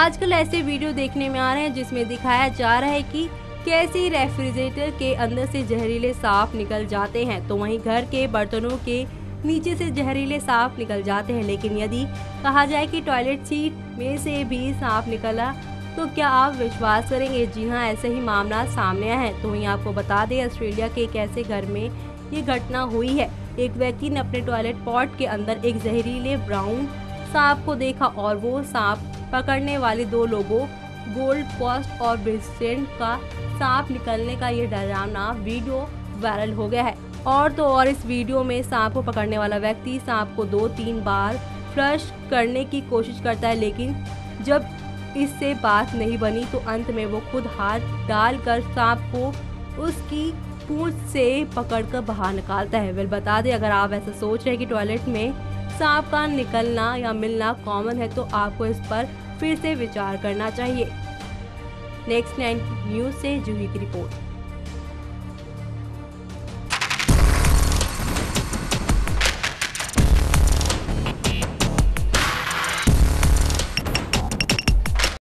आजकल ऐसे वीडियो देखने में आ रहे हैं जिसमें दिखाया जा रहा है कि कैसे रेफ्रिजरेटर के अंदर से जहरीले सांप निकल जाते हैं, तो वहीं घर के बर्तनों के नीचे से जहरीले सांप निकल जाते हैं। लेकिन यदि कहा जाए कि टॉयलेट सीट में से भी सांप निकला तो क्या आप विश्वास करेंगे? जी हाँ, ऐसे ही मामला सामने आया है। तो वहीं आपको बता दें, ऑस्ट्रेलिया के एक ऐसे घर में ये घटना हुई है। एक व्यक्ति ने अपने टॉयलेट पॉट के अंदर एक जहरीले ब्राउन सांप को देखा और वो सांप पकड़ने वाले 2 लोगों गोल्ड कोस्ट और ब्रिस्बेन का सांप निकलने का ये डरावना वीडियो वायरल हो गया है। और तो और इस वीडियो में सांप को पकड़ने वाला व्यक्ति सांप को 2-3 बार फ्लश करने की कोशिश करता है, लेकिन जब इससे बात नहीं बनी तो अंत में वो खुद हाथ डालकर सांप को उसकी पूंछ से पकड़कर बाहर निकालता है। वेल, बता दें, अगर आप ऐसा सोच रहे हैं कि टॉयलेट में सांप का निकलना या मिलना कॉमन है तो आपको इस पर फिर से विचार करना चाहिए। नेक्स्ट 9 न्यूज़ से जूही की रिपोर्ट।